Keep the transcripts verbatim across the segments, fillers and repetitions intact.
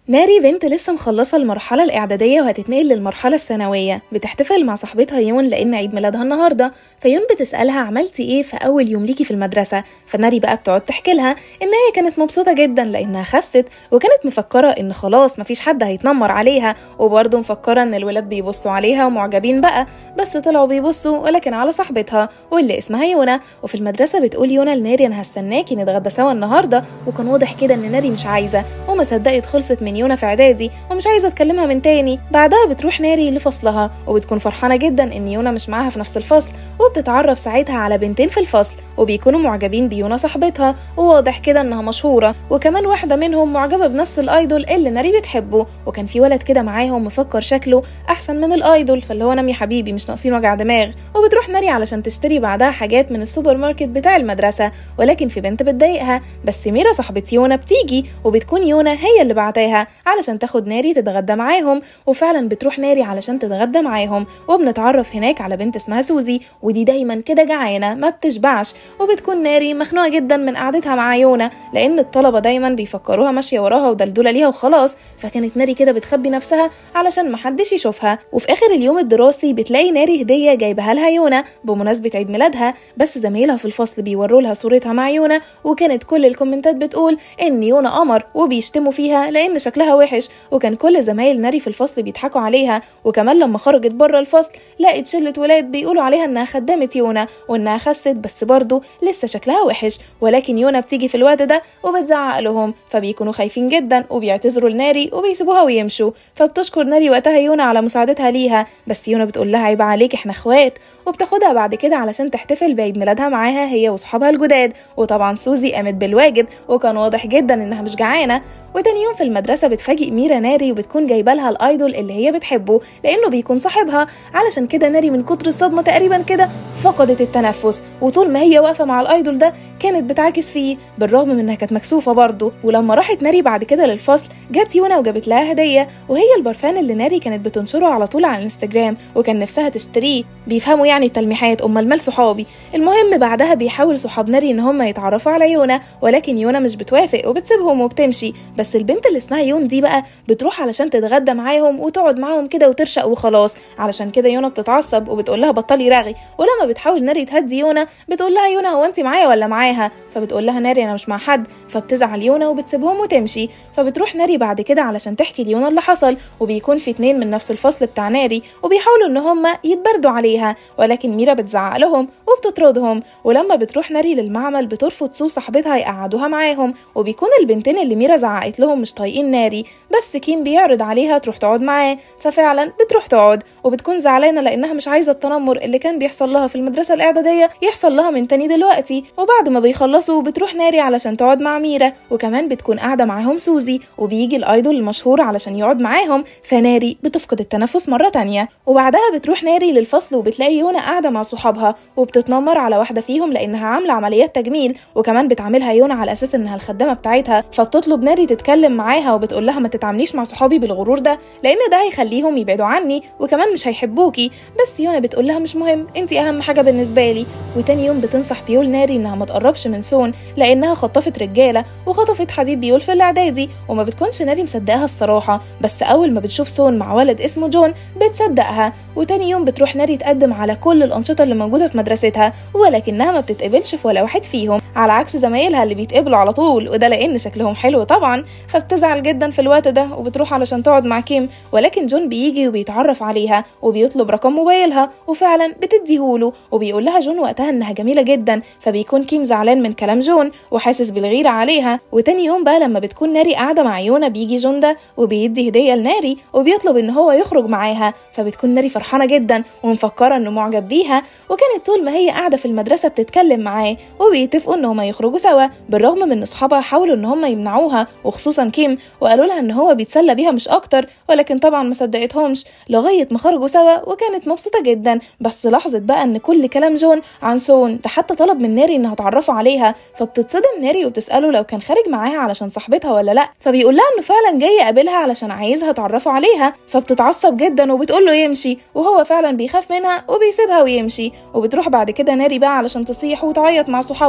ناري بنت لسه مخلصة المرحلة الإعدادية وهتتنقل للمرحلة الثانوية، بتحتفل مع صاحبتها يون لأن عيد ميلادها النهاردة. فيون بتسألها عملتي إيه في أول يوم ليكي في المدرسة، فناري بقى بتقعد تحكي لها إن هي كانت مبسوطة جدا لأنها خست، وكانت مفكرة إن خلاص مفيش حد هيتنمر عليها، وبرضه مفكرة إن الولاد بيبصوا عليها ومعجبين بقى، بس طلعوا بيبصوا ولكن على صاحبتها واللي اسمها يونا. وفي المدرسة بتقول يونا لناري أنا هستناكي نتغدى سوا النهاردة، وكان واضح كده إن ناري مش عايزة وما صدقت خلصت من يونا في اعدادي ومش عايزه اتكلمها من تاني. بعدها بتروح ناري لفصلها وبتكون فرحانه جدا ان يونا مش معاها في نفس الفصل، وبتتعرف ساعتها على بنتين في الفصل وبيكونوا معجبين بيونا صاحبتها، وواضح كده انها مشهوره، وكمان واحده منهم معجبه بنفس الايدول اللي ناري بتحبه، وكان في ولد كده معاهم مفكر شكله احسن من الايدول، فاللي هو نام يا حبيبي مش ناقصين وجع دماغ. وبتروح ناري علشان تشتري بعدها حاجات من السوبر ماركت بتاع المدرسه، ولكن في بنت بتضايقها، بس ميرا صاحبه يونا بتيجي وبتكون يونا هي اللي بعتاها علشان تاخد ناري تتغدى معاهم. وفعلا بتروح ناري علشان تتغدى معاهم، وبنتعرف هناك على بنت اسمها سوزي، ودي دايما كده جعانه ما بتشبعش، وبتكون ناري مخنوقه جدا من قعدتها مع يونا لان الطلبه دايما بيفكروها ماشيه وراها ودلدوله ليها وخلاص، فكانت ناري كده بتخبي نفسها علشان محدش يشوفها. وفي اخر اليوم الدراسي بتلاقي ناري هديه جايبها لها يونا بمناسبه عيد ميلادها، بس زمايلها في الفصل بيوروا لها صورتها مع يونا، وكانت كل الكومنتات بتقول ان يونا قمر وبيشتموا فيها لان شكلها وحش، وكان كل زمايل ناري في الفصل بيضحكوا عليها. وكمان لما خرجت بره الفصل لقت شله ولاد بيقولوا عليها انها خدامه يونا وانها خست، بس برضه لسه شكلها وحش، ولكن يونا بتيجي في الوقت ده وبتزعق لهم، فبيكونوا خايفين جدا وبيعتذروا لناري وبيسيبوها ويمشوا. فبتشكر ناري وقتها يونا على مساعدتها ليها، بس يونا بتقول لها عيب عليك احنا اخوات، وبتاخدها بعد كده علشان تحتفل بعيد ميلادها معاها هي واصحابها الجداد. وطبعا سوزي قامت بالواجب وكان واضح جدا انها مش جعانه. وتاني يوم في المدرسه بتفاجئ ميرا ناري وبتكون جايبه لها الايدول اللي هي بتحبه لانه بيكون صاحبها، علشان كده ناري من كتر الصدمه تقريبا كده فقدت التنفس، وطول ما هي واقفه مع الايدول ده كانت بتعاكس فيه بالرغم من انها كانت مكسوفه برضه. ولما راحت ناري بعد كده للفصل جت يونا وجابت لها هديه، وهي البرفان اللي ناري كانت بتنشره على طول على الانستجرام وكان نفسها تشتريه، بيفهموا يعني التلميحات امال مال صحابي. المهم بعدها بيحاول صحاب ناري ان هم يتعرفوا على يونا، ولكن يونا مش بتوافق وبتسيبهم وبتمشي، بس البنت اللي اسمها يون دي بقى بتروح علشان تتغدى معاهم وتقعد معاهم كده وترشق وخلاص. علشان كده يونا بتتعصب وبتقول لها بطلي رغي، ولما بتحاول ناري تهدي يونا بتقول لها يونا هو انت معايا ولا معاها، فبتقول لها ناري انا مش مع حد، فبتزعل يونا وبتسيبهم وتمشي. فبتروح ناري بعد كده علشان تحكي ليونا اللي حصل، وبيكون في اتنين من نفس الفصل بتاع ناري وبيحاولوا ان هم يتبردوا عليها، ولكن ميرا بتزعق لهم وبتطردهم. ولما بتروح ناري للمعمل بترفض سو صاحبتها يقعدوها معاهم، وبيكون البنتين اللي ميرا زعقت لهم مش طايقين ناري، بس كيم بيعرض عليها تروح تقعد معاه، ففعلا بتروح تقعد وبتكون زعلانه لانها مش عايزه التنمر اللي كان بيحصل لها في المدرسه الاعداديه يحصل لها من تاني دلوقتي. وبعد ما بيخلصوا بتروح ناري علشان تقعد مع ميرا، وكمان بتكون قاعده معاهم سوزي وبيجي الايدول المشهور علشان يقعد معاهم، فناري بتفقد التنفس مره تانية. وبعدها بتروح ناري للفصل وبتلاقي يونا قاعده مع صحابها وبتتنمر على واحده فيهم لانها عامله عمليات تجميل، وكمان بتعملها يونا على اساس انها الخدامه بتاعتها، فبتطلب ناري تتكلم معاها وبتقول لها ما تتعامليش مع صحابي بالغرور ده لان ده هيخليهم يبعدوا عني وكمان مش هيحبوكي، بس يونا بتقول لها مش مهم انتي اهم حاجه بالنسبه لي. وتاني يوم بتنصح بيول ناري انها ما تقربش من سون لانها خطفت رجاله وخطفت حبيب بيول في الاعدادي، وما بتكونش ناري مصدقاها الصراحه، بس اول ما بتشوف سون مع ولد اسمه جون بتصدقها. وتاني يوم بتروح ناري تقدم على كل الانشطه اللي موجوده في مدرستها، ولكنها ما بتتقبلش في ولا واحد فيهم على عكس زمايلها اللي بيتقبلوا على طول، وده لان شكلهم حلو طبعا. فبتزعل جدا في الوقت ده وبتروح علشان تقعد مع كيم، ولكن جون بيجي وبيتعرف عليها وبيطلب رقم موبايلها وفعلا بتديهوله، وبيقول لها جون وقتها انها جميله جدا، فبيكون كيم زعلان من كلام جون وحاسس بالغيره عليها. وتاني يوم بقى لما بتكون ناري قاعده مع يونا بيجي جون ده وبيدي هديه لناري وبيطلب ان هو يخرج معاها، فبتكون ناري فرحانه جدا ومفكره انه معجب بيها، وكانت طول ما هي قاعده في المدرسه بتتكلم معاه وبيتفقوا ان هما يخرجوا سوا، بالرغم من ان اصحابها حاولوا ان هما يمنعوها وخصوصا كيم وقالوا لها ان هو بيتسلى بيها مش اكتر، ولكن طبعا ما صدقتهمش لغايه ما خرجوا سوا وكانت مبسوطه جدا. بس لاحظت بقى ان كل كلام جون عن سون، ده حتى طلب من ناري انها تعرفه عليها، فبتتصدم ناري وبتساله لو كان خارج معاها علشان صاحبتها ولا لا، فبيقول لها انه فعلا جاي يقابلها علشان عايزها تعرفه عليها، فبتتعصب جدا وبتقول له يمشي، وهو فعلا بيخاف منها وبيسيبها ويمشي. وبتروح بعد كده ناري بقى علشان تصيح وتعيط مع صحابها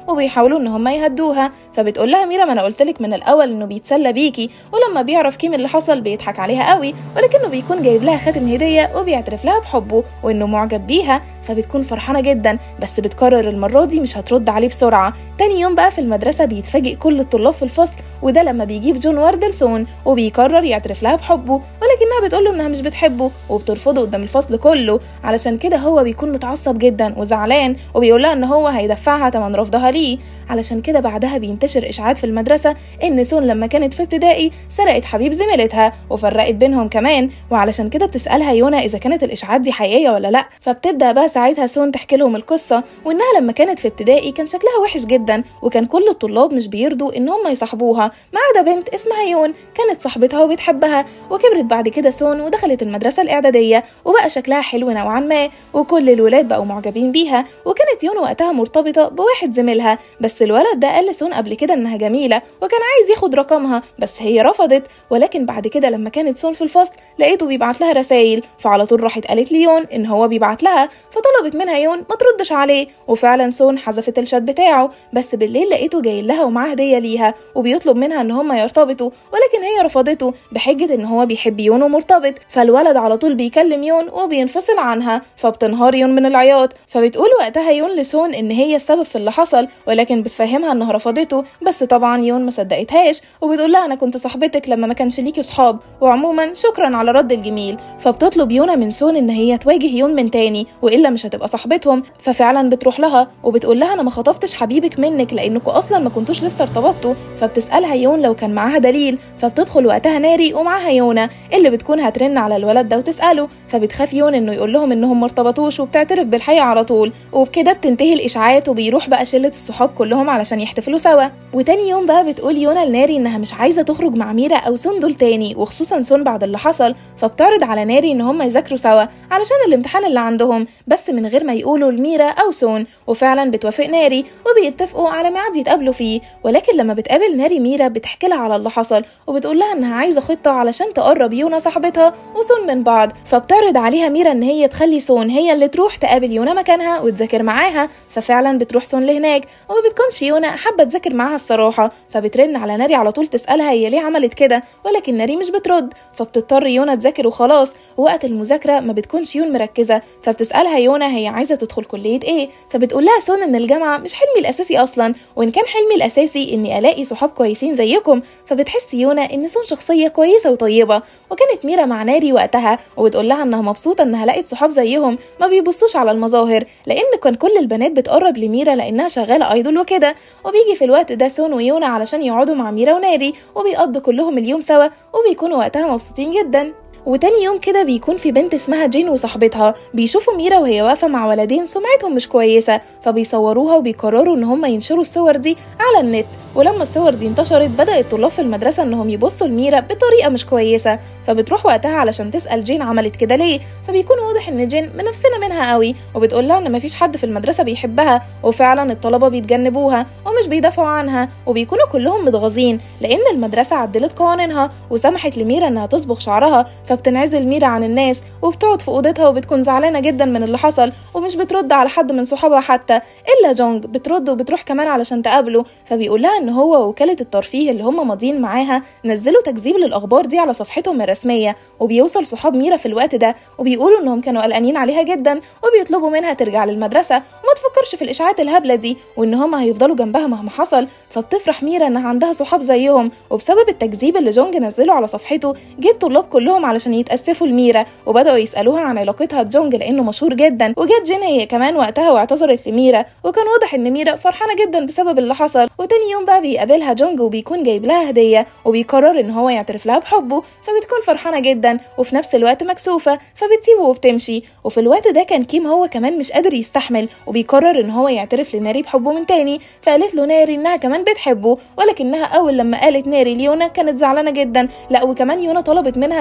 وبيحاولوا ان هم يهدوها. فبتقول لها ميرا ما انا قلت لك من الاول انه بيتسلى بيكي، ولما بيعرف كيم اللي حصل بيضحك عليها قوي، ولكنه بيكون جايب لها خاتم هديه وبيعترف لها بحبه وانه معجب بيها. فبتكون فرحانه جدا، بس بتقرر المره دي مش هترد عليه بسرعه. تاني يوم بقى في المدرسه بيتفاجئ كل الطلاب في الفصل، وده لما بيجيب جون ورد لسون وبيقرر يعترف لها بحبه، ولكنها بتقوله انها مش بتحبه وبترفضه قدام الفصل كله. علشان كده هو بيكون متعصب جدا وزعلان، وبيقول لها ان هو هيدفعها تمن رفضها ليه. علشان كده بعدها بينتشر اشاعات في المدرسه ان سون لما كانت في ابتدائي سرقت حبيب زميلتها وفرقت بينهم كمان، وعلشان كده بتسالها يونا اذا كانت الاشاعات دي حقيقيه ولا لا. فبتبدا بقى ساعتها سون تحكي لهم القصه، وانها لما كانت في ابتدائي كان شكلها وحش جدا، وكان كل الطلاب مش بيرضوا ان هم يصاحبوها ما عدا بنت اسمها يون كانت صاحبتها وبتحبها. وكبرت بعد كده سون ودخلت المدرسه الاعداديه وبقى شكلها حلو نوعا ما، وكل الولاد بقوا معجبين بيها. وكانت يون وقتها مرتبطه بواحد زميلها، بس الولد ده قال لسون قبل كده انها جميله وكان عايز ياخد رقمها، بس هي رفضت. ولكن بعد كده لما كانت سون في الفصل لقيته بيبعت لها رسائل، فعلى طول راحت قالت ليون ان هو بيبعت لها، فطلبت منها يون ما تردش عليه. وفعلا سون حذفت الشات بتاعه، بس بالليل لقيته جاي لها ومعاه هديه ليها وبيطلب منها ان هم يرتبطوا، ولكن هي رفضته بحجه ان هو بيحب يون ومرتبط. فالولد على طول بيكلم يون وبينفصل عنها، فبتنهار يون من العياط. فبتقول وقتها يون لسون ان هي السبب في اللي حصل، ولكن بتفهمها انها رفضته، بس طبعا يون ما صدقتهاش وبتقول لها انا كنت صاحبتك لما ما كانش ليكي صحاب، وعموما شكرا على رد الجميل. فبتطلب يونا من سون ان هي تواجه يون من تاني والا مش هتبقى صاحبتهم. ففعلا بتروح لها وبتقول لها انا ما خطفتش حبيبك منك لانكوا اصلا ما كنتوش لسه ارتبطتوا. فبتسالها يون لو كان معاها دليل، فبتدخل وقتها ناري ومعاها يونا اللي بتكون هترن على الولد ده وتساله. فبتخاف يون انه يقول لهم انهم ما ارتبطوش وبتعترف بالحقيقه على طول، وبكده بتنتهي الاشاعات وبيروح بقى شله الصحاب كلهم علشان يحتفلوا سوا. وتاني يوم بقى بتقول يونا لناري انها مش عايزه تخرج مع ميرا او سون دول تاني، وخصوصا سون بعد اللي حصل. فبتعرض على ناري ان هم يذاكروا سوا علشان الامتحان اللي عندهم، بس من غير ما يقولوا لميرا او سون. وفعلا بتوافق ناري وبيتفقوا على ميعاد يتقابلوا فيه. ولكن لما بتقابل ناري ميرا بتحكي لها على اللي حصل، وبتقول لها انها عايزه خطه علشان تقرب يونا صاحبتها وسون من بعض. فبتعرض عليها ميرا ان هي تخلي سون هي اللي تروح تقابل يونا مكانها وتذاكر معاها. ففعلا بتروح سون لهناك وما بتكونش يونا حابه تذاكر معاها الصراحه، فبترن على ناري على طول تسالها هي ليه عملت كده، ولكن ناري مش بترد. فبتضطر يونا تذاكر وخلاص. ووقت المذاكره ما بتكونش يون مركزه، فبتسالها يونا هي عايزه تدخل كليه ايه. فبتقول لها سون ان الجامعه مش حلمي الاساسي اصلا، وان كان حلمي الاساسي اني الاقي صحاب كويسين زيكم. فبتحس يونا ان سون شخصيه كويسه وطيبه. وكانت ميرا مع ناري وقتها وبتقول لها انها مبسوطه انها لقت صحاب زيهم ما بيبصوش على المظاهر، لان كان كل البنات بتقرب لميرا لانها شغاله ايدول وكده. وبيجي في الوقت ده سون ويونا علشان يقعدوا مع ميرا وناري، وبيقضوا كلهم اليوم سوا وبيكونوا وقتها مبسوطين جدا. وتاني يوم كده بيكون في بنت اسمها جين وصاحبتها بيشوفوا ميرا وهي واقفه مع ولدين سمعتهم مش كويسه، فبيصوروها وبيقرروا ان هم ينشروا الصور دي على النت. ولما الصور دي انتشرت بدأ الطلاب في المدرسه انهم يبصوا لميرا بطريقه مش كويسه. فبتروح وقتها علشان تسال جين عملت كده ليه. فبيكون واضح ان جين منافسنا منها قوي، وبتقول لها ان مفيش حد في المدرسه بيحبها، وفعلا الطلبه بيتجنبوها ومش بيدافعوا عنها، وبيكونوا كلهم متغاظين لان المدرسه عدلت قوانينها وسمحت لميرا انها تصبغ شعرها. فبتنعزل ميرا عن الناس وبتقعد في اوضتها وبتكون زعلانه جدا من اللي حصل، ومش بترد على حد من صحابها حتى الا جونج. بترد وبتروح كمان علشان تقابله. فبيقول لها ان هو وكاله الترفيه اللي هم ماضيين معاها نزلوا تكذيب للاخبار دي على صفحتهم الرسميه، وبيوصل صحاب ميرا في الوقت ده وبيقولوا انهم كانوا قلقانين عليها جدا وبيطلبوا منها ترجع للمدرسه وما تفكرش في الاشاعات الهبله دي، وان هم هيفضلوا جنبها مهما حصل. فبتفرح ميرا انها عندها صحاب زيهم. وبسبب التكذيب اللي جونج نزله على صفحته جه الطلاب كلهم علشان يتاسفوا لميرا وبداوا يسالوها عن علاقتها بجونج لانه مشهور جدا. وجت جين هي كمان وقتها واعتذرت لميرا، وكان واضح ان ميرا فرحانه جدا بسبب اللي حصل. وتاني يوم بقى بيقابلها جونج وبيكون جايب لها هديه وبيقرر ان هو يعترف لها بحبه. فبتكون فرحانه جدا وفي نفس الوقت مكسوفه، فبتسيبه وبتمشي. وفي الوقت ده كان كيم هو كمان مش قادر يستحمل وبيقرر ان هو يعترف لناري بحبه من تاني. فقالت له ناري انها كمان بتحبه، ولكنها اول لما قالت ناري ليونا كانت زعلانه جدا. لا وكمان يونا طلبت منها انها ما تقابلش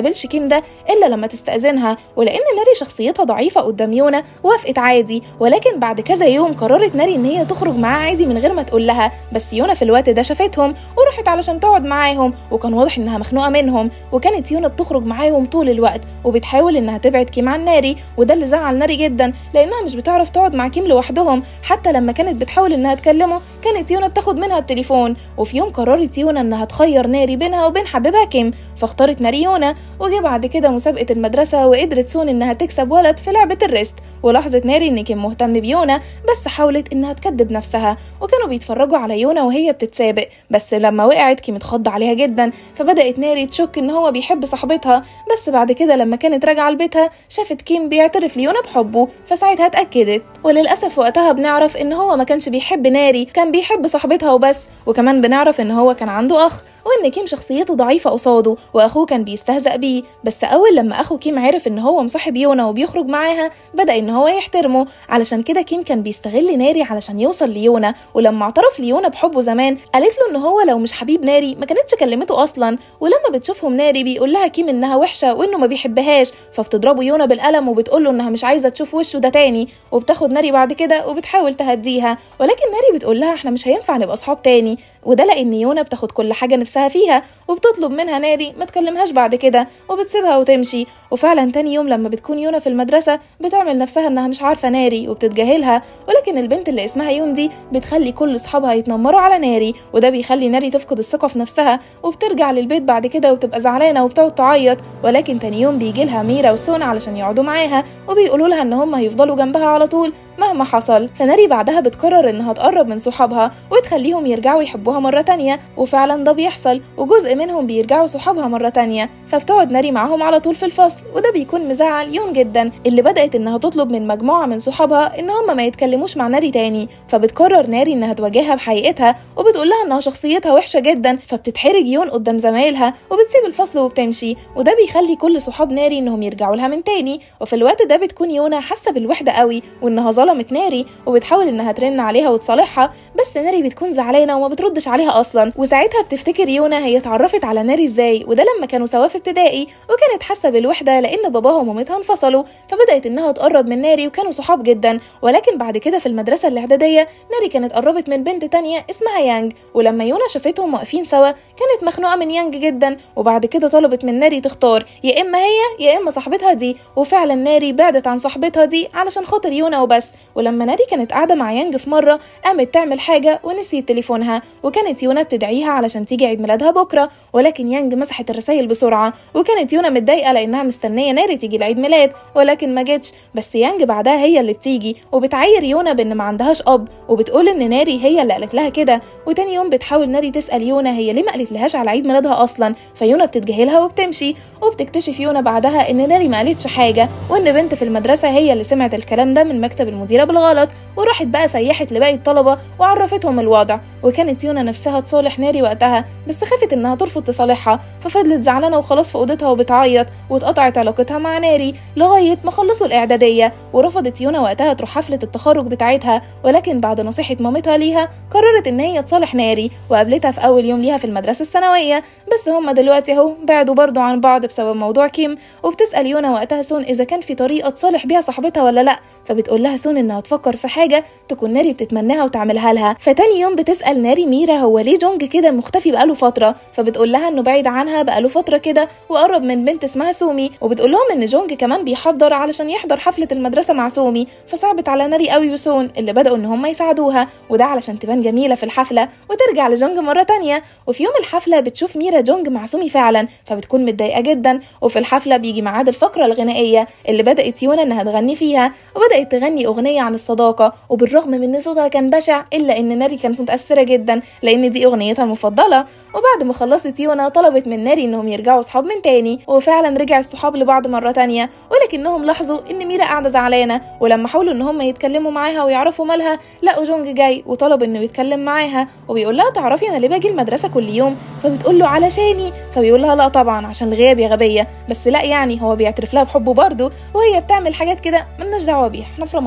تقابلش كيم ده الا لما تستأذنها، ولان ناري شخصيتها ضعيفه قدام يونا وافقت عادي. ولكن بعد كذا يوم قررت ناري ان هي تخرج معاه عادي من غير ما تقول لها، بس يونا في الوقت ده شافتهم وراحت علشان تقعد معاهم، وكان واضح انها مخنوقه منهم. وكانت يونا بتخرج معاهم طول الوقت وبتحاول انها تبعد كيم عن ناري، وده اللي زعل ناري جدا لانها مش بتعرف تقعد مع كيم لوحدهم. حتى لما كانت بتحاول انها تكلمه كانت يونا بتاخد منها التليفون. وفي يوم قررت يونا انها تخير ناري بينها وبين حبيبها كيم، فاختارت ناري يونا. وجه بعد كده مسابقه المدرسه وقدرت سون انها تكسب ولد في لعبه الريست، ولاحظت ناري ان كيم مهتم بيونا بس حاولت انها تكذب نفسها. وكانوا بيتفرجوا على يونا وهي بتتسابق، بس لما وقعت كيم اتخض عليها جدا، فبدات ناري تشك ان هو بيحب صاحبتها. بس بعد كده لما كانت راجعه لبيتها شافت كيم بيعترف ليونا بحبه، فساعتها اتاكدت. وللاسف وقتها بنعرف ان هو ما كانش بيحب ناري، كان بيحب صاحبتها وبس. وكمان بنعرف ان هو كان عنده اخ، وان كيم شخصيته ضعيفه قصاده واخوه كان بيستهزأ بيه. بس اول لما اخو كيم عرف ان هو مصاحب يونا وبيخرج معاها بدأ ان هو يحترمه. علشان كده كيم كان بيستغل ناري علشان يوصل ليونا. ولما اعترف ليونا بحبه زمان قالت له ان هو لو مش حبيب ناري ما كانتش كلمته اصلا. ولما بتشوفهم ناري بيقول لها كيم انها وحشه وانه ما بيحبهاش، فبتضربه يونا بالقلم وبتقول له انها مش عايزه تشوف وشه ده تاني. وبتاخد ناري بعد كده وبتحاول تهديها، ولكن ناري بتقول لها احنا مش هينفع نبقى اصحاب تاني. وده لان يونا بتاخد كل حاجه نفسها فيها، وبتطلب منها ناري ما تكلمهاش بعد كده وبتسيبها وتمشي. وفعلا تاني يوم لما بتكون يونا في المدرسه بتعمل نفسها انها مش عارفه ناري وبتتجاهلها، ولكن البنت اللي اسمها يون دي بتخلي كل اصحابها يتنمروا على ناري، وده بيخلي ناري تفقد الثقه في نفسها وبترجع للبيت بعد كده وتبقى زعلانه وبتقعد تعيط. ولكن تاني يوم بيجي لها ميرا وسون علشان يقعدوا معاها وبيقولوا لها ان هم هيفضلوا جنبها على طول مهما حصل. فناري بعدها بتقرر انها تقرب من صحابها وتخليهم يرجعوا يحبوها مره تانية، وفعلا ده بيحصل وجزء منهم بيرجعوا صحابها مره تانية. فبتقعد ناري معاهم على طول في الفصل، وده بيكون مزعل يون جدا اللي بدأت انها تطلب من مجموعه من صحابها ان هم ما يتكلموش مع ناري تاني. فبتقرر ناري انها تواجهها بحقيقتها وبتقول لها انها شخصيتها وحشه جدا، فبتتحرج يون قدام زمايلها وبتسيب الفصل وبتمشي. وده بيخلي كل صحاب ناري انهم يرجعوا لها من تاني. وفي الوقت ده بتكون يونا حاسه بالوحده قوي وانها ظلمت ناري، وبتحاول انها ترن عليها وتصالحها، بس ناري بتكون زعلانه وما بتردش عليها اصلا. وساعتها بتفتكر يونا هي اتعرفت على ناري ازاي، وده لما كانوا سوا في ابتدائي وكانت حاسه بالوحده لان باباها ومامتها انفصلوا. فبدات انها تقرب من ناري وكانوا صحاب جدا. ولكن بعد كده في المدرسه الاعداديه ناري كانت قربت من بنت تانية اسمها يانج، ولما يونا شافتهم واقفين سوا كانت مخنوقه من يانج جدا. وبعد كده طلبت من ناري تختار يا اما هي يا اما صاحبتها دي، وفعلا ناري بعدت عن صاحبتها دي علشان خاطر يونا وبس. ولما ناري كانت قاعده مع يانج في مره قامت تعمل حاجه ونسيت تليفونها، وكانت يونا بتدعيها علشان تيجي عيد ميلادها بكره، ولكن يانج مسحت الرسائل بسرعه. وكانت يونا متضايقه لانها مستنيه ناري تيجي العيد ميلاد ولكن ما جتش. بس يانج بعدها هي اللي بتيجي وبتعاير يونا بان ما عندهاش اب، وبتقول ان ناري هي اللي قالت لها كده. وتاني يوم بتحاول ناري تسال يونا هي ليه ما قالت لهاش على عيد ميلادها اصلا، فيونا بتتجاهلها وبتمشي. وبتكتشف يونا بعدها ان ناري ما قالتش حاجه، وان بنت في المدرسه هي اللي سمعت الكلام ده من مكتب المديره بالغلط، وراحت بقى سيحت لباقي الطلبه وعرفتهم الوضع. وكانت يونا نفسها تصالح ناري وقتها بس خافت انها ترفض تصالحها، ففضلت زعلانه وخلاص في اوضتها وبتعيط، واتقطعت علاقتها مع ناري لغايه ما خلصوا الاعداديه. ورفضت يونا وقتها تروح حفله التخرج بتاعتها، ولكن بعد نصيحه مامتها ليها قررت ان هي تصالح ناري وقابلتها في اول يوم ليها في المدرسه الثانويه. بس هما دلوقتي اهو بعدوا برضو عن بعض بسبب موضوع كيم. وبتسال يونا وقتها سون اذا كان في طريقه تصالح بيها صاحبتها ولا لا، فبتقول لها سون انها تفكر في حاجه تكون ناري بتتمناها وتعملها لها. فتاني يوم بتسال ناري ميرا هو ليه جونج كده مختفي بقاله فتره، فبتقول لها انه بعيد عنها بقاله فتره كده وقرب من بنت اسمها سومي. وبتقول لهم ان جونج كمان بيحضر علشان يحضر حفله المدرسه مع سومي، فصعبت على ناري قوي وسون اللي بداوا ان هم يساعدوها، وده علشان تبان جميله في الحفله وترجع لجونج مره تانية. وفي يوم الحفله بتشوف ميرا جونج مع سومي فعلا، فبتكون متضايقه جدا. وفي الحفله بيجي ميعاد الفقره الغنائيه اللي بدات يونا انها تغني فيها، وبدات تغني اغنيه عن الصداقه. وبالرغم من ان صوتها كان بشع الا ان ناري كانت متاثره جدا لان دي اغنيتها المفضله. وبعد ما خلصت يونا طلبت من ناري انهم يرجعوا صحاب من تاني، وفعلا رجع الصحاب لبعض مره تانية. ولكنهم لاحظوا ان ميرا قاعده زعلانه، ولما حاولوا ان هم يتكلموا معاها ويعرفوا مالها لقوا جونج جاي وطلب انه يتكلم معاها، وبيقول لها تعرفي انا ليه باجي المدرسه كل يوم؟ فبتقول له علشاني، فبيقول لها لا طبعا عشان الغياب يا غبيه. بس لا يعني هو بيعترف لها بحبه برضه، وهي بتعمل حاجات كده ملناش دعوه بيها، احنا في رمضان.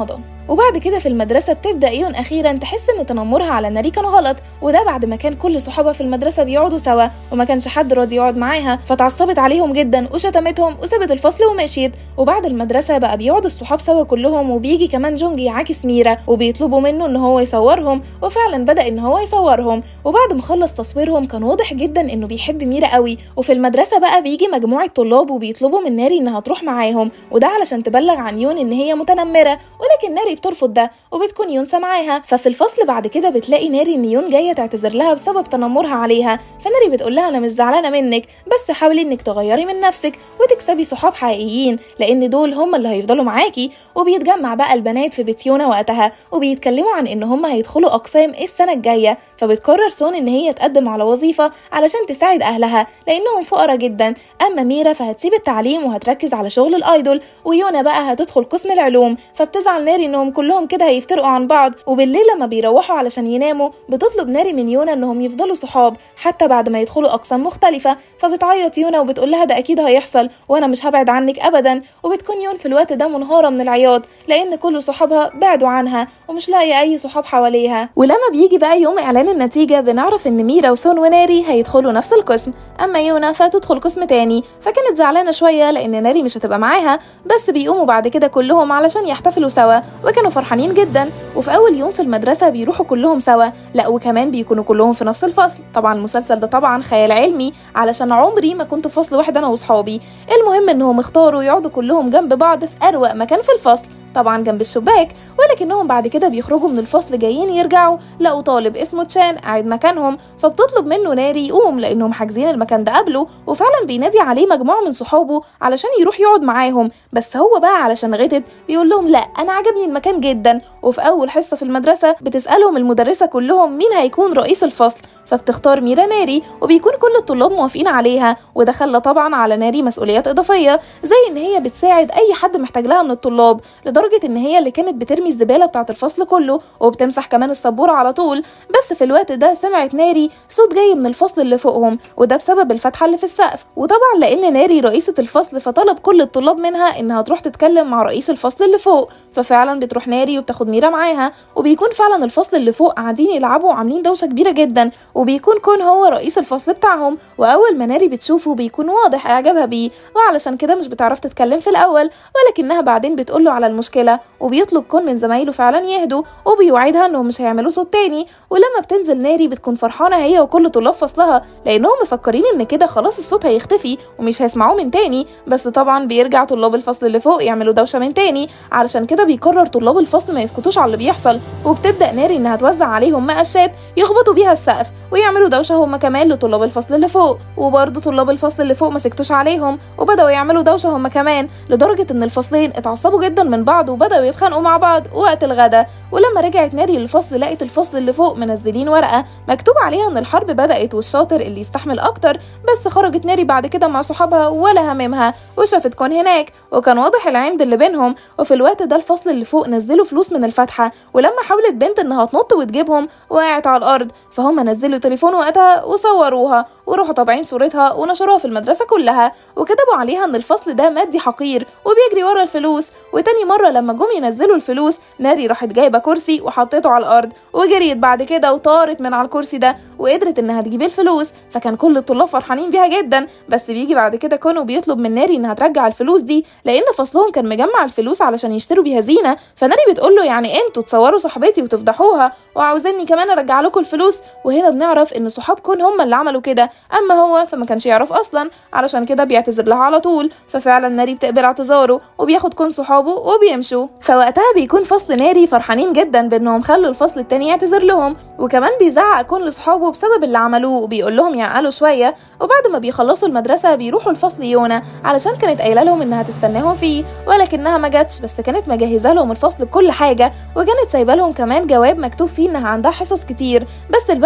وبعد كده في المدرسة بتبدأ يون أخيرا تحس إن تنمرها على ناري كان غلط، وده بعد ما كان كل صحابها في المدرسة بيقعدوا سوا وما كانش حد راضي يقعد معاها، فتعصبت عليهم جدا وشتمتهم وسابت الفصل ومشيت. وبعد المدرسة بقى بيقعدوا الصحاب سوا كلهم، وبيجي كمان جونج يعاكس ميرا وبيطلبوا منه إن هو يصورهم، وفعلا بدأ إن هو يصورهم. وبعد ما خلص تصويرهم كان واضح جدا إنه بيحب ميرا قوي. وفي المدرسة بقى بيجي مجموعة طلاب وبيطلبوا من ناري إنها تروح معاهم، وده علشان تبلغ عن يون إن هي متنمرة، ولكن ناري بترفض ده وبتكون يون سامعاها. ففي الفصل بعد كده بتلاقي ناري إن يون جاية تعتذر لها بسبب تنمرها عليها، فناري بتقول لها أنا مش زعلانة منك، بس حاولي إنك تغيري من نفسك وتكسبي صحاب حقيقيين، لأن دول هم اللي هيفضلوا معاكي. وبيتجمع بقى البنات في بيت يونا وقتها وبيتكلموا عن إن هم هيدخلوا أقسام السنة الجاية، فبتقرر سون إن هي تقدم على وظيفة علشان تساعد أهلها لأنهم فقراء جدا. أما ميرا فهتسيب التعليم وهتركز على شغل الأيدول، ويونا بقى هتدخل قسم العلوم. فبتزعل ناري إنهم كلهم كده هيفترقوا عن بعض، وبالليل لما بيروحوا علشان يناموا بتطلب ناري من يونا إنهم يفضلوا صحاب حتى بعد ما يدخلوا أقسام مختلفة. فبتعيط يونا وبتقول لها ده أكيد هيحصل وأنا مش هبعد عنك أبدا. وبتكون يون في الوقت ده منهارة من العياط لأن كل صحابها بعدوا عنها ومش لاقية أي صحاب حواليها. ولما بيجي بقى يوم إعلان النتيجة بنعرف إن ميرا وسون وناري هيدخلوا نفس القسم، أما يونا فتدخل قسم تاني. فكانت زعلانة شوية لأن ناري مش هتبقى معاها، بس بيقوموا بعد كده كلهم علشان يحتفلوا سوا وكانوا فرحانين جدا. وفي أول يوم في المدرسة بيروحوا كلهم سوا، لا وكمان بيكونوا كلهم في نفس الفصل. طبعا المسلسل ده طبعا خيال علمي علشان عمري ما كنت في فصل واحد أنا وصحابي. المهم إنهم اختاروا يقعدوا كلهم جنب بعض في أروق مكان في الفصل، طبعا جنب الشباك. ولكنهم بعد كده بيخرجوا من الفصل جايين يرجعوا لقوا طالب اسمه تشان قاعد مكانهم، فبتطلب منه ناري يقوم لانهم حاجزين المكان ده قبله، وفعلا بينادي عليه مجموعه من صحابه علشان يروح يقعد معاهم. بس هو بقى علشان غتت بيقول لهم لا انا عجبني المكان جدا. وفي اول حصه في المدرسه بتسالهم المدرسه كلهم مين هيكون رئيس الفصل، فبتختار ميرا ناري وبيكون كل الطلاب موافقين عليها. وده خلى طبعا على ناري مسؤوليات اضافيه زي ان هي بتساعد اي حد محتاج لها من الطلاب، لدرجه ان هي اللي كانت بترمي الزباله بتاعه الفصل كله وبتمسح كمان السبوره على طول. بس في الوقت ده سمعت ناري صوت جاي من الفصل اللي فوقهم، وده بسبب الفتحه اللي في السقف. وطبعا لان ناري رئيسه الفصل فطلب كل الطلاب منها انها تروح تتكلم مع رئيس الفصل اللي فوق. ففعلا بتروح ناري وبتاخد ميرا معاها، وبيكون فعلا الفصل اللي فوق قاعدين يلعبوا وعاملين دوشه كبيره جدا، وبيكون كون هو رئيس الفصل بتاعهم. واول ما ناري بتشوفه بيكون واضح اعجابها بيه، وعلشان كده مش بتعرف تتكلم في الاول، ولكنها بعدين بتقوله على المشكله وبيطلب كون من زمايله فعلا يهدوا، وبيوعدها انهم مش هيعملوا صوت تاني. ولما بتنزل ناري بتكون فرحانه هي وكل طلاب فصلها لانهم مفكرين ان كده خلاص الصوت هيختفي ومش هيسمعوه من تاني. بس طبعا بيرجع طلاب الفصل اللي فوق يعملوا دوشه من تاني، علشان كده بيقرر طلاب الفصل ما يسكتوش على اللي بيحصل، وبتبدا ناري انها توزع عليهم مقشات يخبطوا بيها السقف ويعملوا دوشه هم كمان لطلاب الفصل اللي فوق. وبرضه طلاب الفصل اللي فوق ما سكتوش عليهم وبداوا يعملوا دوشه هم كمان، لدرجه ان الفصلين اتعصبوا جدا من بعض وبداوا يتخانقوا مع بعض وقت الغدا. ولما رجعت ناري للفصل لقيت الفصل اللي فوق منزلين ورقه مكتوب عليها ان الحرب بدات والشاطر اللي يستحمل اكتر. بس خرجت ناري بعد كده مع صحابها ولا هممها وشافت كون هناك، وكان واضح العند اللي بينهم. وفي الوقت ده الفصل اللي فوق نزلوا فلوس من الفتحه، ولما حاولت بنت انها تنط وتجيبهم وقعت على الارض، فهم نزلوا تليفون وقتها وصوروها وروحوا طابعين صورتها ونشروها في المدرسه كلها، وكتبوا عليها ان الفصل ده مادي حقير وبيجري ورا الفلوس. وتاني مره لما جم ينزلوا الفلوس ناري راحت جايبه كرسي وحطيته على الارض وجريت بعد كده وطارت من على الكرسي ده وقدرت انها تجيب الفلوس. فكان كل الطلاب فرحانين بيها جدا. بس بيجي بعد كده كونو بيطلب من ناري انها ترجع الفلوس دي لان فصلهم كان مجمع الفلوس علشان يشتروا بيها زينه. فناري بتقول له يعني انتوا تصوروا صاحبتي وتفضحوها وعاوزيني كمان ارجع لكم الفلوس؟ وهنا بنعرف ان صحاب كون هم اللي عملوا كده، اما هو فما كانش يعرف اصلا، علشان كده بيعتذر لها على طول. ففعلا ناري بتقبل اعتذاره وبياخد كون صحابه وبيمشوا. فوقتها بيكون فصل ناري فرحانين جدا بانهم خلوا الفصل التاني يعتذر لهم، وكمان بيزعق كون لاصحابه بسبب اللي عملوه وبيقول لهم يعقلوا شويه. وبعد ما بيخلصوا المدرسه بيروحوا لفصل يونا علشان كانت قايله لهم انها تستناهم فيه، ولكنها ما جاتش، بس كانت مجهزه لهم الفصل بكل حاجه، وكانت سايبه لهم كمان جواب مكتوب فيه انها عندها حصص كتير. بس الباب بيخبط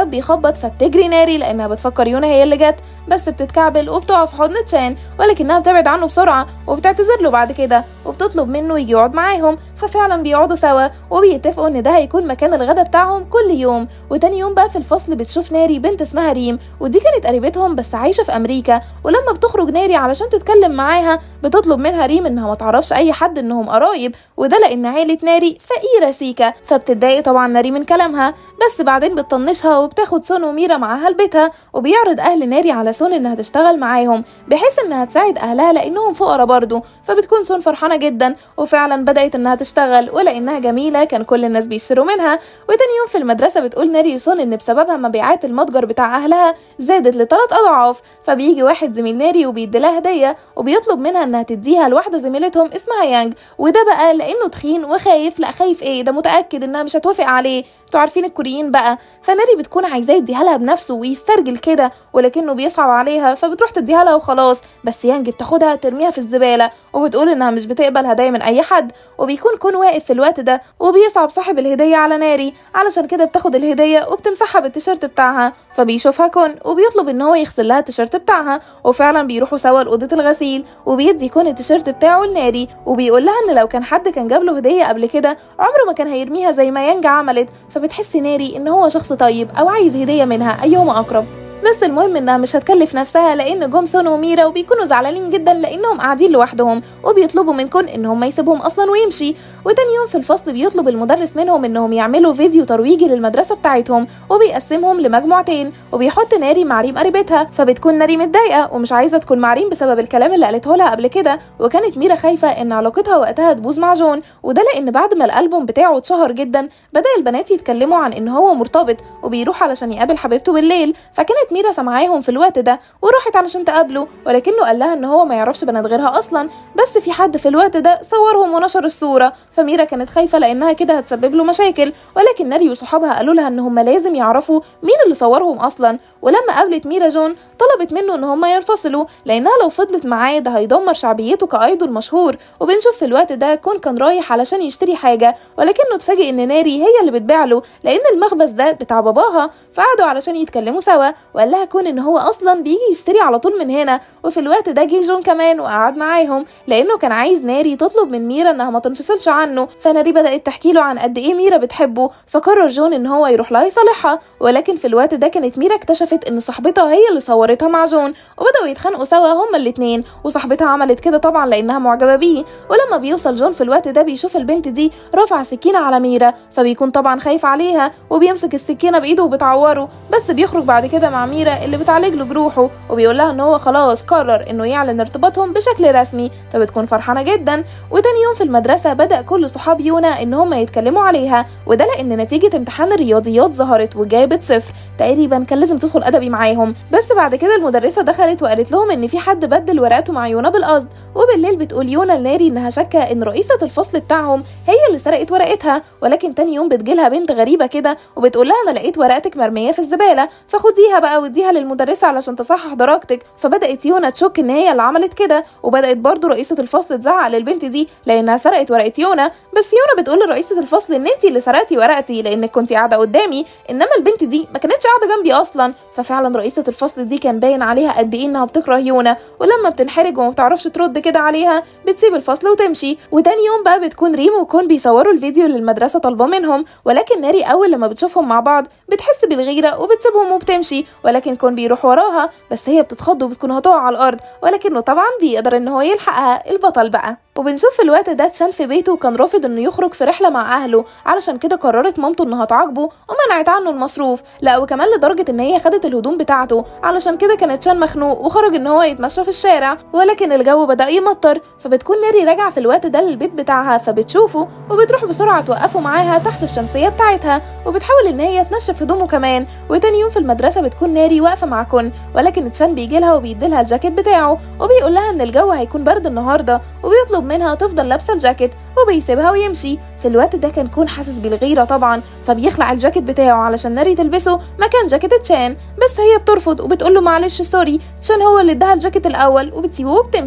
بتصوت، فبتجري ناري لانها بتفكر يونا هي اللي جت، بس بتتكعبل وبتقع في حضن تشان، ولكنها بتبعد عنه بسرعه وبتعتذر له بعد كده وبتطلب منه يجي يقعد معاهم. ففعلا بيقعدوا سوا وبيتفقوا ان ده هيكون مكان الغدا بتاعهم كل يوم. وتاني يوم بقى في الفصل بتشوف ناري بنت اسمها ريم، ودي كانت قريبتهم بس عايشه في امريكا. ولما بتخرج ناري علشان تتكلم معاها بتطلب منها ريم انها ما تعرفش اي حد انهم قرايب، وده لان عيله ناري فقيره سيكا. فبتتضايق طبعا ناري من كلامها، بس بعدين بتطنشها وبتاخد سون وميرا معاها لبيتها. وبيعرض اهل ناري على سون انها تشتغل معاهم بحيث انها تساعد اهلها لانهم فقراء برضه. فبتكون سون فرحانه جدا وفعلا بدات انها تشتغل، ولانها جميله كان كل الناس بيشتروا منها. وتاني يوم في المدرسه بتقول ناري لسون ان بسببها مبيعات المتجر بتاع اهلها زادت لثلاث اضعاف. فبيجي واحد زميل ناري وبيديلها هديه وبيطلب منها انها تديها لواحده زميلتهم اسمها يانج، وده بقى لانه تخين وخايف. لا خايف ايه ده، متاكد انها مش هتوافق عليه، انتوا عارفين الكوريين بقى. فناري بتكون عايزاه يديها لها بنفسه ويسترجل كده، ولكنه بيصعب عليها فبتروح تديها لها وخلاص. بس يانج بتاخدها ترميها في الزباله وبتقول انها مش بتقبل هدايا من اي حد. وبيكون كون واقف في الوقت ده وبيصعب صاحب الهديه على ناري، علشان كده بتاخد الهديه وبتمسحها بالتيشيرت بتاعها. فبيشوفها كون وبيطلب ان هو يغسل لها التيشيرت بتاعها، وفعلا بيروحوا سوا لاوضه الغسيل وبيدي كون التيشيرت بتاعه لناري، وبيقول لها ان لو كان حد كان جاب له هديه قبل كده عمره ما كان هيرميها زي ما يانج عملت. فبتحس ناري ان هو شخص طيب او عايز هديه منها ايهما اقرب. بس المهم انها مش هتكلف نفسها لان جم سون وميرا وبيكونوا زعلانين جدا لانهم قاعدين لوحدهم، وبيطلبوا من كون انهم ما يسيبهم اصلا ويمشي. وتاني يوم في الفصل بيطلب المدرس منهم انهم يعملوا فيديو ترويجي للمدرسه بتاعتهم، وبيقسمهم لمجموعتين وبيحط ناري مع ريم قريبتها. فبتكون ناري متضايقه ومش عايزه تكون مع ريم بسبب الكلام اللي قالته لها قبل كده. وكانت ميرا خايفه ان علاقتها وقتها تبوظ مع جون، وده لان بعد ما الالبوم بتاعه اتشهر جدا بدا البنات يتكلموا عن ان هو مرتبط وبيروح علشان يقابل حبيبته بالليل. فكانت ميرا سمعاهم في الوقت ده وراحت علشان تقابله، ولكنه قال لها ان هو ما يعرفش بنات غيرها اصلا، بس في حد في الوقت ده صورهم ونشر الصوره. فميرا كانت خايفه لانها كده هتسبب له مشاكل، ولكن ناري وصحابها قالوا لها ان هم لازم يعرفوا مين اللي صورهم اصلا. ولما قابلت ميرا جون طلبت منه ان هم ينفصلوا لانها لو فضلت معاه ده هيدمر شعبيته كايدول مشهور. وبنشوف في الوقت ده كون كان رايح علشان يشتري حاجه، ولكنه اتفاجئ ان ناري هي اللي بتبيع له لان المخبز ده بتاع باباها. فقعدوا علشان يتكلموا سوا وقال لها كون ان هو اصلا بيجي يشتري على طول من هنا. وفي الوقت ده جه جون كمان وقعد معاهم لانه كان عايز ناري تطلب من ميرا انها ما تنفصلش عنه. فناري بدات تحكي له عن قد ايه ميرا بتحبه، فقرر جون ان هو يروح لها يصالحها. ولكن في الوقت ده كانت ميرا اكتشفت ان صاحبتها هي اللي صورتها مع جون، وبداوا يتخانقوا سوا هما الاثنين، وصاحبتها عملت كده طبعا لانها معجبه بيه. ولما بيوصل جون في الوقت ده بيشوف البنت دي رافعه سكينه على ميرا، فبيكون طبعا خايف عليها وبيمسك السكينه بايده وبتعوره. بس بيخرج بعد كده مع ميرا اللي بتعالج له جروحه، وبيقول لها ان هو خلاص قرر انه يعلن ارتباطهم بشكل رسمي. فبتكون فرحانه جدا. وتاني يوم في المدرسه بدا كل صحاب يونا ان هم يتكلموا عليها، وده لان نتيجه امتحان الرياضيات ظهرت وجابت صفر تقريبا، كان لازم تدخل ادبي معاهم. بس بعد كده المدرسه دخلت وقالت لهم ان في حد بدل ورقته مع يونا بالقصد. وبالليل بتقول يونا لناري انها شاكه ان رئيسه الفصل بتاعهم هي اللي سرقت ورقتها. ولكن تاني يوم بتجيلها بنت غريبه كده وبتقول لها انا لقيت ورقتك مرميه في الزباله، فخديها بقى واديها للمدرسه علشان تصحح درجتك. فبدات يونا تشك ان هي اللي عملت كده، وبدات برضو رئيسه الفصل تزعق للبنت دي لانها سرقت ورقه يونا. بس يونا بتقول لرئيسه الفصل ان انتي اللي سرقتي ورقتي لانك كنتي قاعده قدامي، انما البنت دي ما كانتش قاعده جنبي اصلا. ففعلا رئيسه الفصل دي كان باين عليها قد ايه انها بتكره يونا، ولما بتنحرج وما بتعرفش ترد كده عليها بتسيب الفصل وتمشي. وتاني يوم بقى بتكون ريم وكون بيصوروا الفيديو اللي المدرسه طالباه منهم، ولكن ناري اول لما بتشوفهم مع بعض بتحس بالغيره وبتسيبهم وبتمشي. ولكن كون بيروح وراها بس هي بتتخض وبتكون هتقع على الارض، ولكنه طبعا بيقدر ان هو يلحقها البطل بقى. وبنشوف في الوقت ده تشان في بيته وكان رافض انه يخرج في رحله مع اهله، علشان كده قررت مامته انها تعاقبه ومنعت عنه المصروف. لا وكمان لدرجه ان هي خدت الهدوم بتاعته، علشان كده كان تشان مخنوق وخرج ان هو يتمشى في الشارع. ولكن الجو بدا يمطر، فبتكون ناري راجعه في الوقت ده للبيت بتاعها، فبتشوفه وبتروح بسرعه توقفه معاها تحت الشمسيه بتاعتها وبتحاول ان هي تنشف هدومه كمان. وتاني يوم في المدرسه بتكون ناري واقفه مع كون، ولكن تشان بيجي لها وبيديلها الجاكيت بتاعه وبيقول لها ان الجو هيكون برد النهارده، وبيطلب منها تفضل لابسه الجاكيت وبيسيبها ويمشي. في الوقت ده كان كون حاسس بالغيره طبعا، فبيخلع الجاكيت بتاعه علشان ناري تلبسه مكان جاكيت تشان، بس هي بترفض وبتقول له معلش سوري تشان هو اللي اداها الجاكيت الاول، وبتسيبه وبتمشي.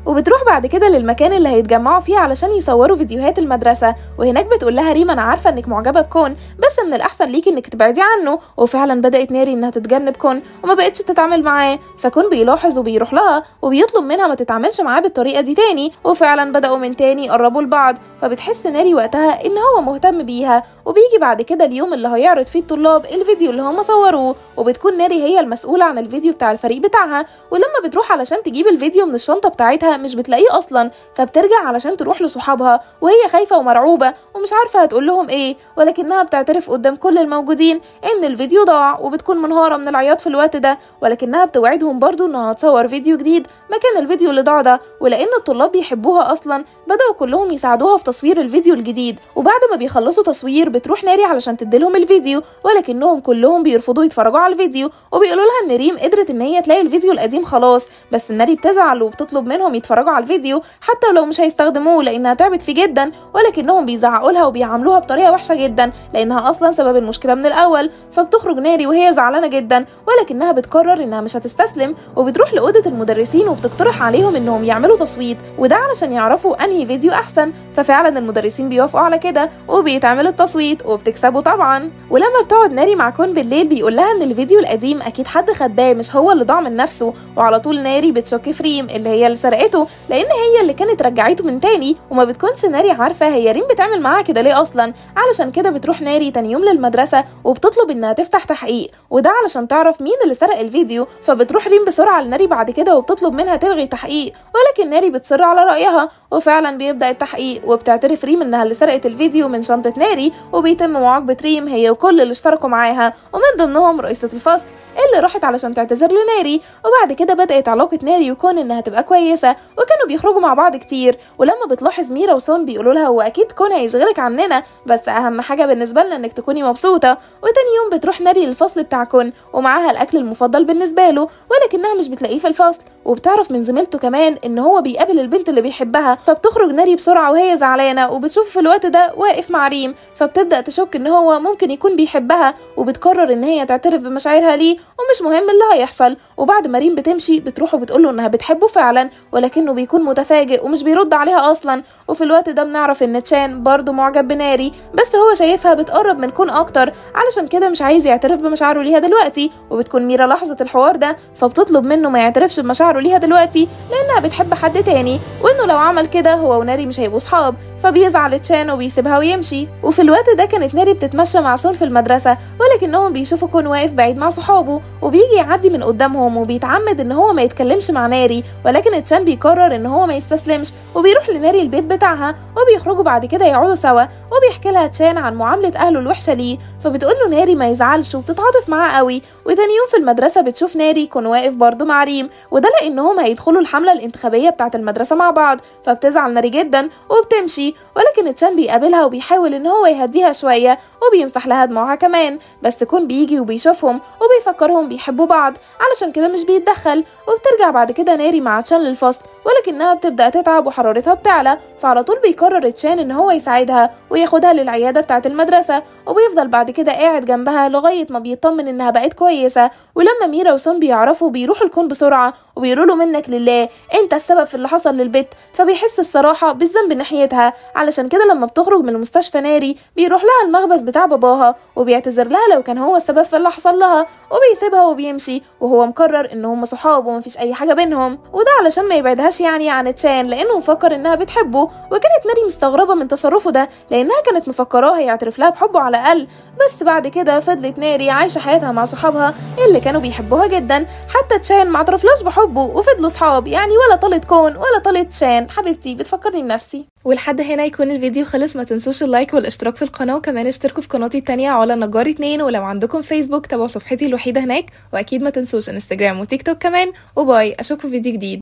وبتروح بعد كده للمكان اللي هيتجمعوا فيه علشان يصوروا فيديوهات المدرسة، وهناك بتقول لها ريم انا عارفة انك معجبة بكون، بس من الاحسن ليكي انك تبعدي عنه. وفعلا بدأت ناري انها تتجنب كون وما بقتش تتعامل معاه، فكون بيلاحظ وبيروح لها وبيطلب منها ما تتعاملش معاه بالطريقة دي تاني، وفعلا بدأوا من تاني يقربوا لبعض. فبتحس ناري وقتها ان هو مهتم بيها. وبيجي بعد كده اليوم اللي هيعرض فيه الطلاب الفيديو اللي هم صوروه، وبتكون ناري هي المسؤولة عن الفيديو بتاع الفريق بتاعها. ولما بتروح علشان تجيب الفيديو من الشنطة بتاعتها مش بتلاقيه اصلا، فبترجع علشان تروح لصحابها وهي خايفة ومرعوبة ومش عارفة هتقول لهم ايه، ولكنها بتعترف قدام كل الموجودين ان الفيديو ضاع، وبتكون منهارة من العياط في الوقت ده. ولكنها بتوعدهم برضو انها هتصور فيديو جديد مكان الفيديو اللي ضاع ده، ولان الطلاب بيحبوها اصلا بدأوا كلهم يساعدوها في تصوير الفيديو الجديد. وبعد ما بيخلصوا تصوير بتروح ناري علشان تديلهم الفيديو، ولكنهم كلهم بيرفضوا يتفرجوا على الفيديو، وبيقولوا لها ان ريم قدرت ان هي تلاقي الفيديو القديم خلاص. بس ناري بتزعل وبتطلب منهم يتفرجوا على الفيديو حتى لو مش هيستخدموه لانها تعبت فيه جدا، ولكنهم بيزعقوا لها وبيعاملوها بطريقه وحشه جدا لانها اصلا سبب المشكله من الاول. فبتخرج ناري وهي زعلانه جدا، ولكنها بتقرر انها مش هتستسلم، وبتروح لاوضه المدرسين وبتقترح عليهم انهم يعملوا تصويت، وده علشان يعرفوا انهي فيديو احسن. ففعلا المدرسين بيوافقوا على كده وبيتعمل التصويت وبتكسبوا طبعا. ولما بتقعد ناري مع كون بالليل بيقول لها ان الفيديو القديم اكيد حد خباه مش هو اللي ضاع من نفسه، وعلى طول ناري بتشك في ريم اللي هي اللي سرقته لان هي اللي كانت رجعته من تاني. وما بتكونش ناري عارفه هي ريم بتعمل معاها كده ليه اصلا. علشان كده بتروح ناري تاني يوم للمدرسه وبتطلب انها تفتح تحقيق، وده علشان تعرف مين اللي سرق الفيديو. فبتروح ريم بسرعه لناري بعد كده وبتطلب منها تلغي التحقيق، ولكن ناري بتصر على رايها، وفعلا بيبدا التحقيق. وبتعترف ريم انها اللي سرقت الفيديو من شنطه ناري، وبيتم معاقبه ريم هي وكل اللي اشتركوا معاها، ومن ضمنهم رئيسه الفصل اللي راحت علشان تعتذر لناري. وبعد كده بدأت علاقة ناري وكون انها تبقى كويسة، وكانوا بيخرجوا مع بعض كتير. ولما بتلاحظ ميرا وسون بيقولوا لها هو اكيد كون هيشغلك عننا، بس اهم حاجة بالنسبة لنا انك تكوني مبسوطة. وتاني يوم بتروح ناري للفصل بتاع كون ومعاها الاكل المفضل بالنسبة له، ولكنها مش بتلاقيه في الفصل. وبتعرف من زميلته كمان ان هو بيقابل البنت اللي بيحبها، فبتخرج ناري بسرعة وهي زعلانة وبتشوف في الوقت ده واقف مع ريم، فبتبدأ تشك ان هو ممكن يكون بيحبها، وبتقرر ان هي تعترف بمشاعرها ليه ومش مهم اللي هيحصل. وبعد ما ريم بتمشي بتروح وبتقوله انها بتحبه فعلا، ولكنه بيكون متفاجئ ومش بيرد عليها اصلا. وفي الوقت ده بنعرف ان تشان برضه معجب بناري، بس هو شايفها بتقرب من كون اكتر، علشان كده مش عايز يعترف بمشاعره ليها دلوقتي. وبتكون ميرا لاحظت الحوار ده، فبتطلب منه ما يعترفش بمشاعره ليها دلوقتي لانها بتحب حد تاني، وانه لو عمل كده هو وناري مش هيبقوا صحاب. فبيزعل تشان وبيسيبها ويمشي. وفي الوقت ده كانت ناري بتتمشى مع سون في المدرسه، ولكنهم بيشوفوا كون واقف بعيد مع صحابه، وبيجي يعدي من قدامهم وبيتعمد ان هو ما يتكلمش مع ناري، ولكن تشان بيقرر ان هو ما يستسلمش وبيروح لناري البيت بتاعها، وبيخرجوا بعد كده يقعدوا سوا. وبيحكي لها تشان عن معامله اهله الوحشه ليه، فبتقول له ناري ما يزعلش وبتتعاطف معاه قوي. وتاني يوم في المدرسه بتشوف ناري كون واقف برضه مع ريم، وده لانهم هيدخلوا الحمله الانتخابيه بتاعه المدرسه مع بعض. فبتزعل ناري جدا وبتمشي، ولكن تشان بيقابلها وبيحاول ان هو يهديها شويه وبيمسح لها دموعها كمان. بس كون بيجي وبيشوفهم وبيفكرهم بيحبوا بعض، علشان كده مش بيتدخل. وبترجع بعد كده ناري مع تشان للفصل، ولكنها بتبدأ تتعب وحرارتها بتعلى، فعلى طول بيقرر تشان ان هو يساعدها وياخدها للعيادة بتاعة المدرسة، وبيفضل بعد كده قاعد جنبها لغاية ما بيطمن انها بقت كويسة. ولما ميرا وسون بيعرفوا بيروحوا الكون بسرعة وبيقولوا له منك لله انت السبب في اللي حصل للبت، فبيحس الصراحة بالذنب ناحيتها. علشان كده لما بتخرج من المستشفى ناري بيروح لها المخبز بتاع باباها وبيعتذر لها لو كان هو السبب في اللي حصل لها، وبيسيبها وبيمشي وهو مقرر ان هم صحاب ومفيش اي حاجة بينهم. وده علشان ما يبعدهاش يعني عن تشان لانه مفكر انها بتحبه. وكانت ناري مستغربة من تصرفه ده لانها كانت مفكراه يعترف لها بحبه على الاقل. بس بعد كده فضلت ناري عايشة حياتها مع صحابها اللي كانوا بيحبوها جدا، حتى تشان ما اعترفلاش بحبه وفضلوا صحاب يعني، ولا طلت كون ولا طلت تشان. حبيبتي بتفكرني بنفسي. ولحد هنا يكون الفيديو خلص. ما تنسوش اللايك والاشتراك في القناة، وكمان اشتركوا في قناتي التانية علا النجار اتنين، ولو عندكم فيسبوك تابعوا صفحتي الوحيدة هناك، واكيد ما تنسوش انستجرام وتيك توك كمان. وباي، اشوفكم في فيديو جديد.